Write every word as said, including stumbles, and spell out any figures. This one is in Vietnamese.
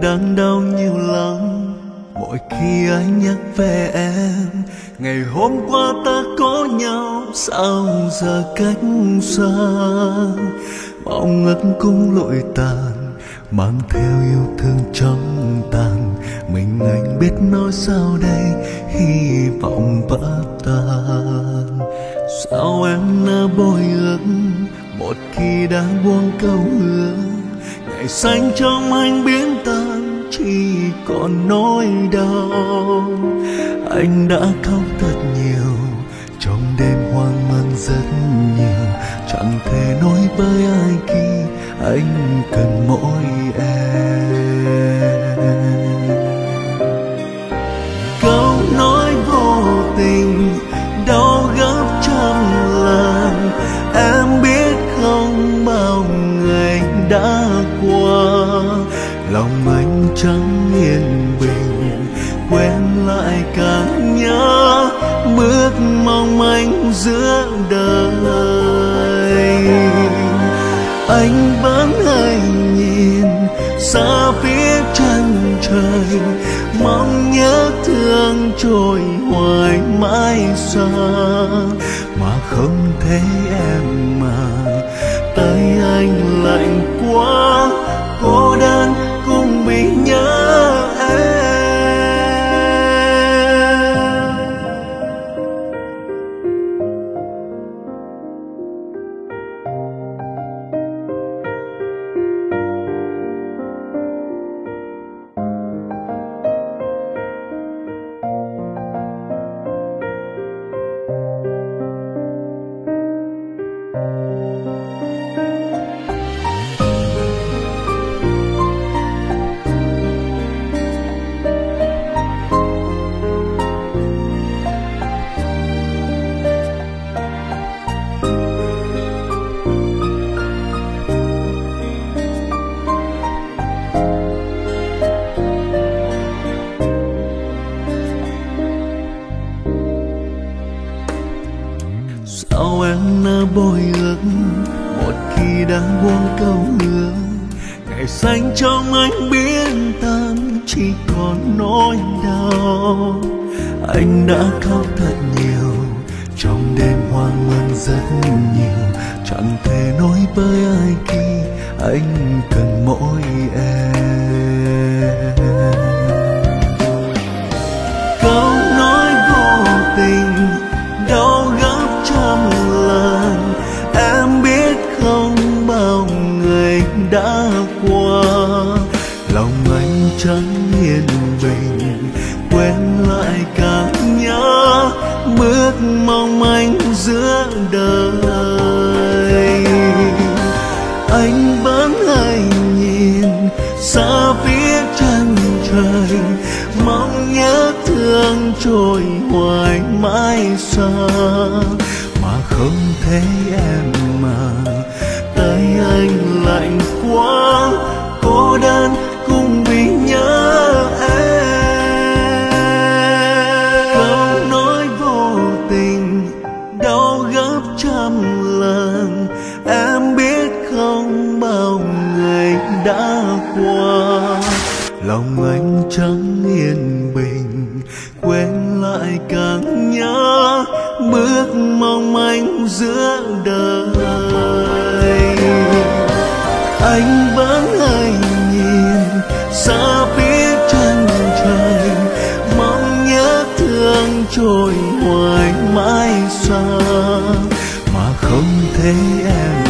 đớn đau nhiều lắm mỗi khi anh nhắc về em. Ngày hôm qua ta có nhau sao giờ cách xa, mong ước cũng lụi tàn, mang theo yêu thương trong tàn. Mình anh biết nói sao đây, hy vọng vỡ tan. Sao em nỡ bồi ước một khi đã buông câu hứa, ngày xanh trong anh biến tan chỉ còn nỗi đau. Anh đã khóc thật nhiều trong đêm hoang mang rất nhiều, chẳng thể nói với ai khi anh cần mỗi em. Câu nói vô tình đau gấp trăm lần, em biết không bao người đã qua. Lòng anh chẳng yên bình, quen lại càng nhớ bước mong manh giữa đời. Anh vẫn hay nhìn xa phía chân trời, mong nhớ thương trôi hoài mãi xa, mà không thấy em mà tay anh lạnh quá, cô đơn cùng bị nhớ em. Sao em nỡ bồi ước một khi đã buông câu hứa, ngày xanh trong anh biến tan chỉ còn nỗi đau. Anh đã khóc thật nhiều trong đêm hoang mang rất nhiều, chẳng thể nói với ai khi anh cần mỗi em. Câu nói vô tình đau gấp trăm lần, em biết không bao người đã qua. Lòng anh chẳng yên bình, quen lại càng nhớ bước mong manh giữa đời. Anh vẫn hay nhìn xa phía chân trời, mong nhớ thương trôi hoài mãi xa, mà không thấy em mà tay anh lạnh quá, cô đơn cùng vì nhớ em. Câu nói vô tình đau gấp trăm lần, em biết không bao người đã qua. Lòng anh chẳng yên bình, quen lại càng nhớ bước mong manh giữa đời. Anh vẫn hay nhìn xa phía chân trời, mong nhớ thương trôi hoài mãi xa, mà không thấy em